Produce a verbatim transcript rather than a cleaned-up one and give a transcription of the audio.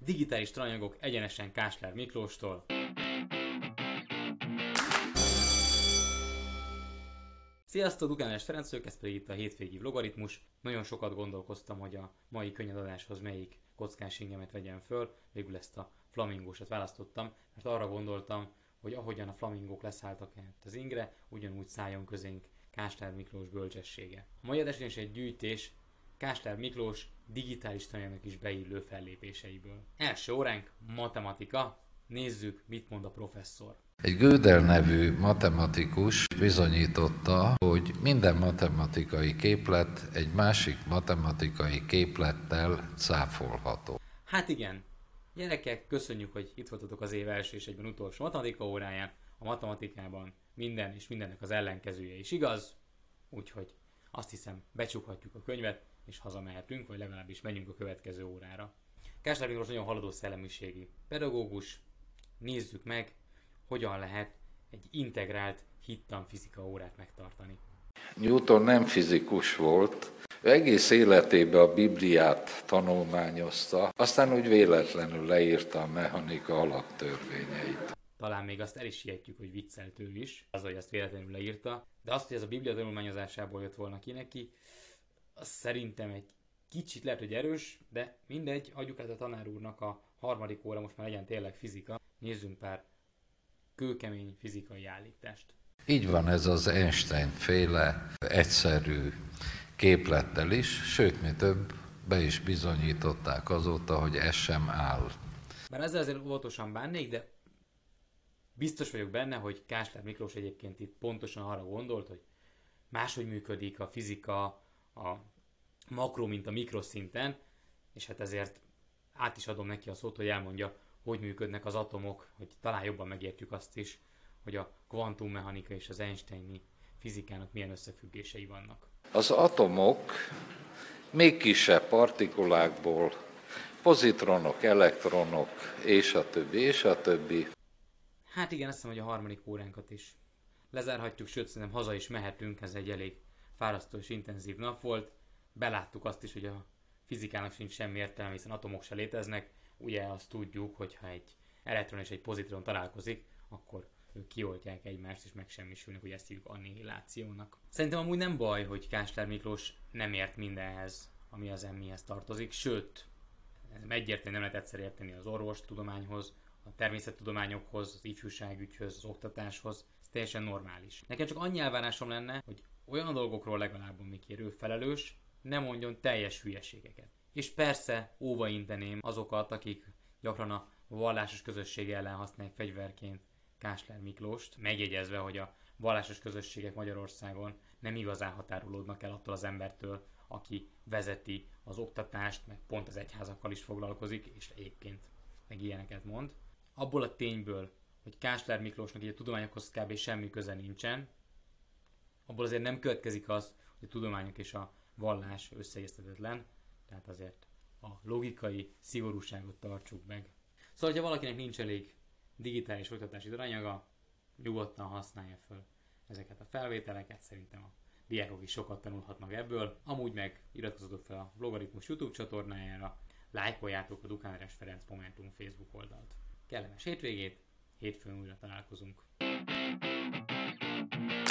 digitális tananyagok egyenesen Kásler Miklóstól. Sziasztok, Dukánás Ferenc vagyok, ez pedig itt a hétvégi vlogaritmus. Nagyon sokat gondolkoztam, hogy a mai könnyedadáshoz melyik kockás ingemet vegyem föl. Végül ezt a flamingósat választottam, mert arra gondoltam, hogy ahogyan a flamingók leszálltak az ingre, ugyanúgy szálljon közénk Kásler Miklós bölcsessége. A mai adás is egy gyűjtés Kásler Miklós digitális tananyagnak is beillő fellépéseiből. Első óránk matematika. Nézzük, mit mond a professzor. Egy Gödel nevű matematikus bizonyította, hogy minden matematikai képlet egy másik matematikai képlettel cáfolható. Hát igen, gyerekek, köszönjük, hogy itt voltatok az év első és egyben utolsó matematika óráján. A matematikában minden és mindennek az ellenkezője is igaz, úgyhogy azt hiszem becsukhatjuk a könyvet és hazamehetünk, vagy legalábbis menjünk a következő órára. Kásler Miklós nagyon haladó szellemiségű pedagógus. Nézzük meg, hogyan lehet egy integrált hittanfizika órát megtartani. Newton nem fizikus volt, ő egész életében a Bibliát tanulmányozta, aztán úgy véletlenül leírta a mechanika alaptörvényeit. Talán még azt el is hihetjük, hogy viccelt ő is, az, hogy azt véletlenül leírta, de azt, hogy ez a Biblia tanulmányozásából jött volna ki neki, az szerintem egy kicsit lehet, hogy erős, de mindegy, adjuk át a tanár úrnak a harmadik óra, most már legyen tényleg fizika. Nézzünk pár kőkemény fizikai állítást. Így van ez az Einstein-féle egyszerű képlettel is, sőt, mi több, be is bizonyították azóta, hogy ez sem áll. Bár ezzel azért óvatosan bánnék, de biztos vagyok benne, hogy Kásler Miklós egyébként itt pontosan arra gondolt, hogy máshogy működik a fizika a makro, mint a mikroszinten, és hát ezért át is adom neki a szót, hogy elmondja, hogy működnek az atomok, hogy talán jobban megértjük azt is, hogy a kvantummechanika és az Einsteini fizikának milyen összefüggései vannak. Az atomok még kisebb partikulákból, pozitronok, elektronok, és a többi, és a többi. Hát igen, azt hiszem, hogy a harmadik óránkat is lezárhatjuk, sőt, szerintem haza is mehetünk, ez egy elég fárasztó és intenzív nap volt. Beláttuk azt is, hogy a fizikának sincs semmi értelme, hiszen atomok se léteznek. Ugye azt tudjuk, hogy ha egy elektron és egy pozitron találkozik, akkor ők kioltják egymást és megsemmisülnek, hogy ezt hívjuk annihilációnak. Szerintem amúgy nem baj, hogy Kásler Miklós nem ért mindenhez, ami az emmihez tartozik, sőt, egyértelműen nem lehet egyszer érteni az orvostudományhoz, a természettudományokhoz, az ifjúságügyhöz, az oktatáshoz, ez teljesen normális. Nekem csak annyi elvárásom lenne, hogy olyan dolgokról legalább, amikért ő felelős, ne mondjon teljes hülyeségeket. És persze óva inteném azokat, akik gyakran a vallásos közösség ellen használják fegyverként Kásler Miklóst, megjegyezve, hogy a vallásos közösségek Magyarországon nem igazán határolódnak el attól az embertől, aki vezeti az oktatást, meg pont az egyházakkal is foglalkozik, és egyébként meg ilyeneket mond. Abból a tényből, hogy Kásler Miklósnak így a tudományokhoz kb. Semmi köze nincsen, abból azért nem következik az, hogy a tudományok és a vallás összeegyeztetetlen, tehát azért a logikai szigorúságot tartsuk meg. Szóval, ha valakinek nincs elég digitális oktatási tananyaga, nyugodtan használja föl ezeket a felvételeket, szerintem a diákok is sokat tanulhatnak ebből. Amúgy meg iratkozzatok fel a Vlogaritmus YouTube csatornájára, lájkoljátok a Dukánás Ferenc Momentum Facebook oldalt. Kellemes hétvégét, hétfőn újra találkozunk.